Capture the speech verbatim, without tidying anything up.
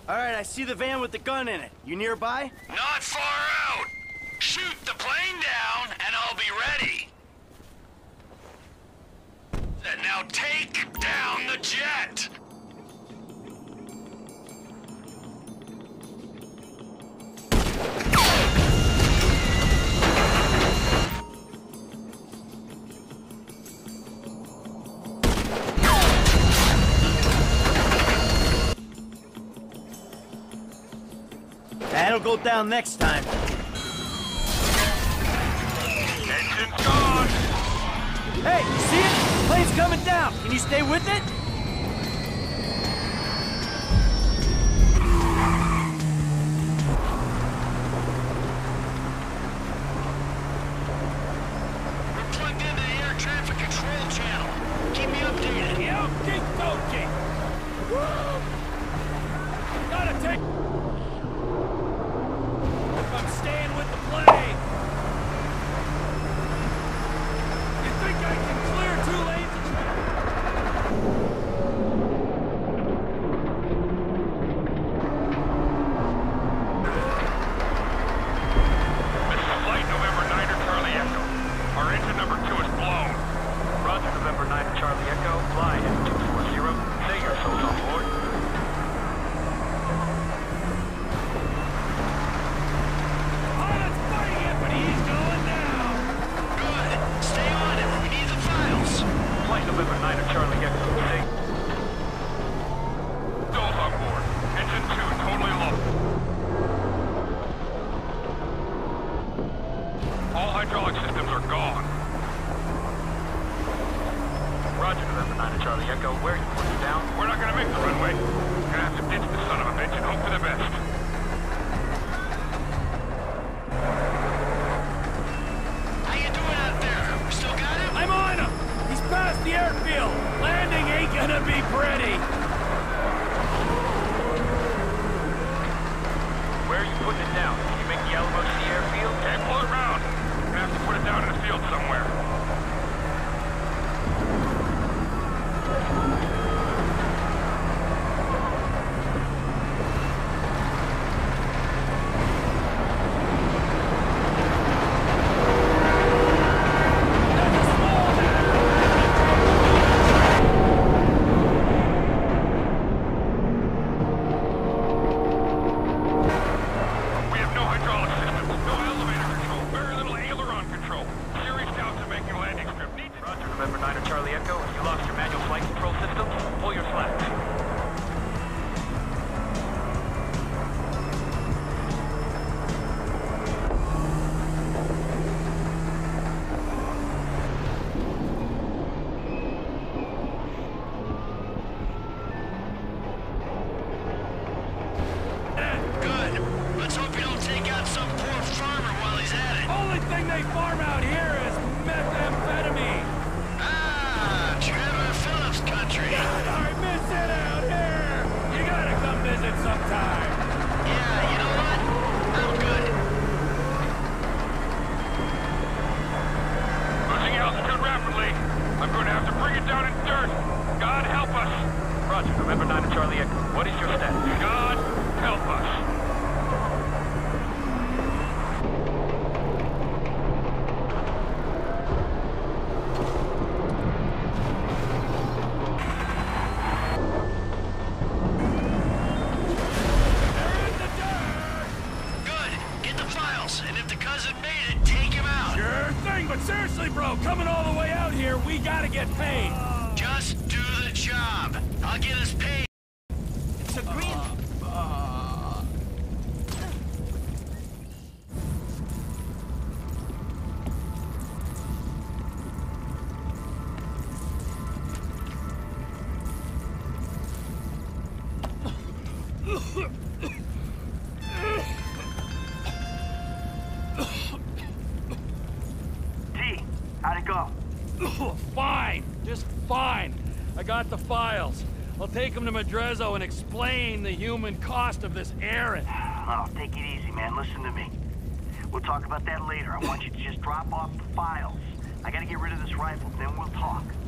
All right, I see the van with the gun in it. You nearby? Not far out! Shoot the plane down, and I'll be ready! And now take down the jet! That'll go down next time. Engine's gone! Hey, you see it? Plane's coming down. Can you stay with it? We're plugged into the air traffic control channel. Keep me updated. Okie dokie. Woo! Gotta take... I'm staying with the plane. You think I can clear two lanes of traffic? This is flight November niner Charlie Echo. Our engine number two is blown. Roger, November niner Charlie Echo. Fly at two four zero. Say your souls on board. Pilot's fighting it, but he's going down. Good. Stay on it. We need the files. Flight November niner Charlie Echo. Say... Souls on board. Engine two totally low. All hydraulic systems are gone. Roger, November niner Charlie Echo. Where are you pointing down? We're not gonna make the runway. Gonna have to ditch the son of a bitch and hope for the best. How you doing out there? We still got him? I'm on him. He's past the airfield. Landing ain't gonna be pretty. Where are you putting it down? Can you make the Alamo Sea airfield? Can't pull it round. Gonna have to put it down in the field somewhere. We have no hydraulic systems, no elevator control, very little aileron control. Serious doubts of making a landing strip. Need to... Roger, November niner Charlie Echo. If you lost your manual flight control system, pull your flags. Good. Let's hope you don't take out some poor farmer while he's at it. Only thing they farm out here is methamphetamine. Ah, Trevor Phillips country. God, I miss it out here. You gotta come visit sometime. Yeah, you know what? I'm good. Losing altitude rapidly. I'm going to have to bring it down in dirt. God help us. Roger, November niner Charlie Echo. What is your status? God help us. They're in the dirt. Good. Get the files, and if the cousin made it, take him out. Sure thing, but seriously, bro, coming all the way out here, we gotta get paid. Just do the job. I'll get us paid. It's a green... T, how'd it go? Fine, just fine. I got the files. I'll take them to Madrezzo and explain the human cost of this errand. Oh, take it easy, man. Listen to me. We'll talk about that later. I want you to just drop off the files. I gotta get rid of this rifle, then we'll talk.